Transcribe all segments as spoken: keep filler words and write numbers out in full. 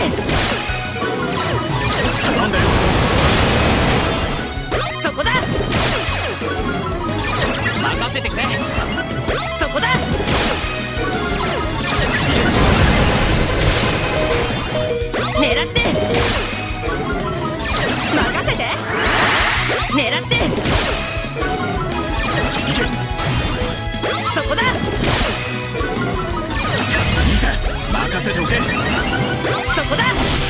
頼んだよ。 そこだ。 任せてくれ。 そこだ。狙って任せて。狙ってそこだ。 いいさ、任せておけ。 そこだ。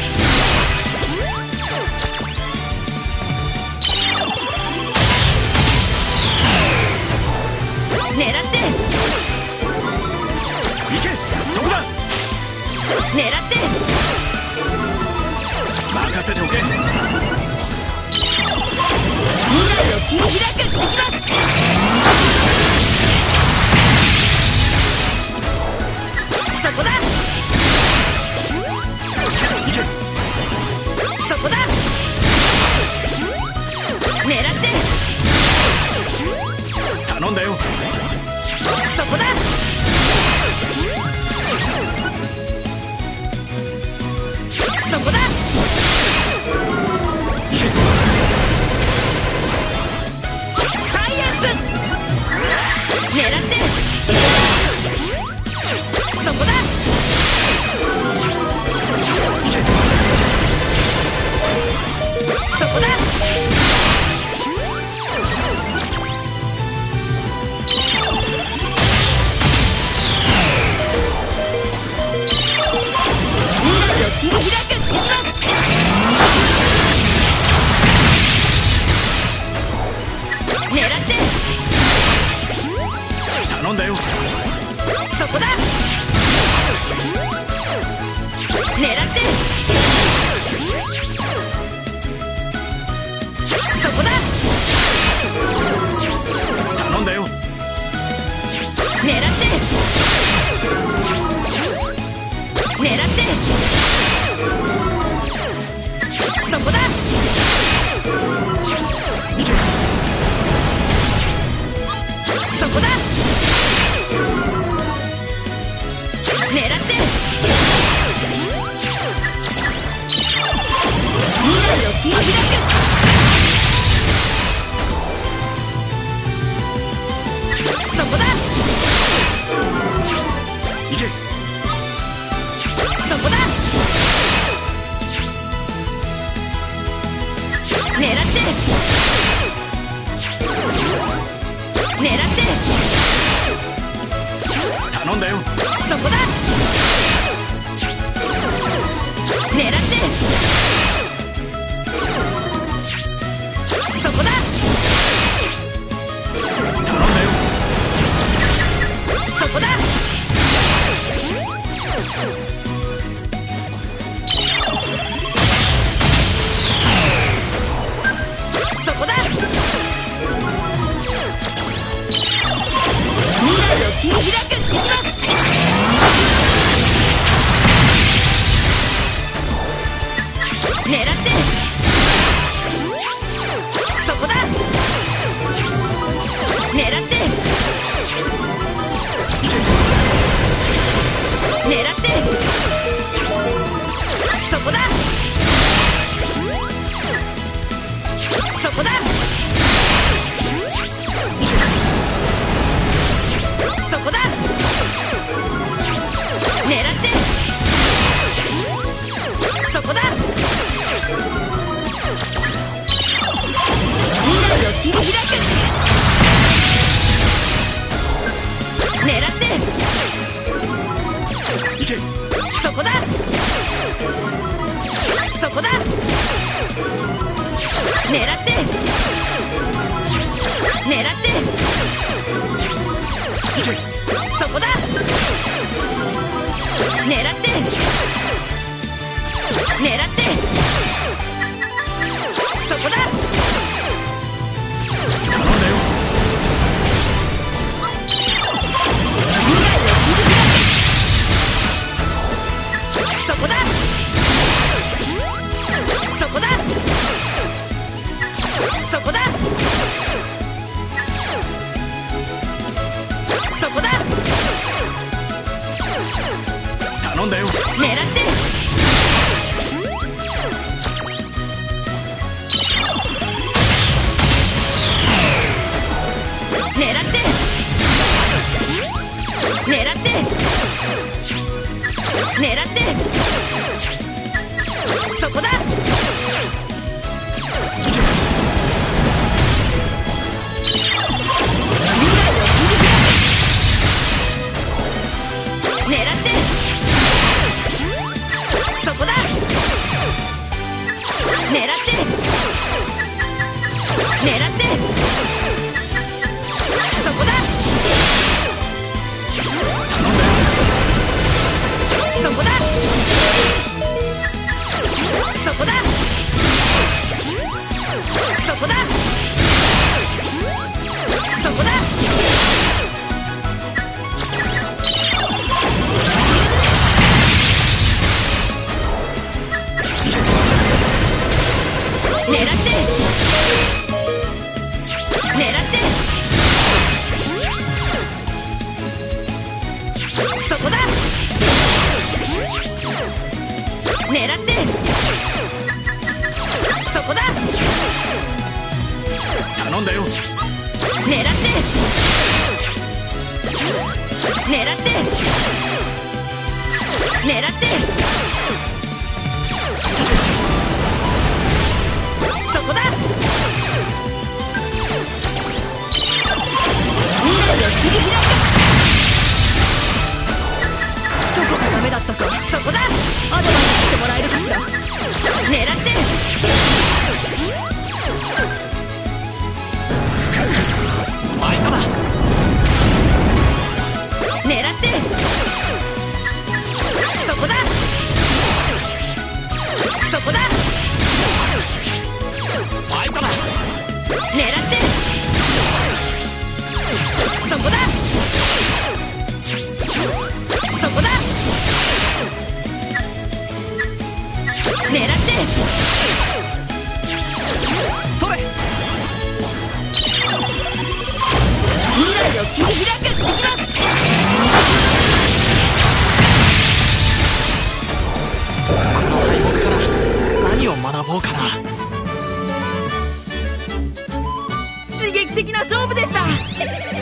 狙って行け、そこだ。 狙って任せておけ。 未来を切り開く。いきます。そこだ。 行け。 そこだ。狙って頼んだよ。 そこだ。そこだ。サイエンス狙ってそこだ。そこだ。切り開く。いきます。狙って頼んだよ。 そこだ。狙ってそこだ。 頼んだよ。 狙って狙ってそこだ。そこだ。狙って未来を切り開く。そこだ。 行け。 そこだ。狙って狙って頼んだよ。 そこだ。狙ってそこだ。 頼んだよ。 そこだ。そこだ。未来を切り開く。いきます。狙ってそこだ。狙って狙ってそこだ。そこだ。そこだ。狙ってそこだ。未来を切り開く。狙って行け。 そこだ。そこだ。狙って狙って行け。 そこだ。狙って狙ってそこだ。 頼んだよ。 未来を切り開く。そこだ。そこだ。そこだ。そこだ。 頼んだよ。 狙って狙ってそこだ狙ってそこだ狙って狙ってそこだそこだそこだそこだそこだ狙って狙ってそこだ狙ってそこだ頼んだよ。 狙って狙って狙ってそこだ未来を切り開くどこがダメだったかそこだアドバイスしてもらえるかしら狙ってファイトだ。 狙ってそこだそこだファイトだ。 狙ってそこだそこだ狙ってそれ。 未来を切り開くいきますこの敗北から何を学ぼうかな。 刺激的な勝負でした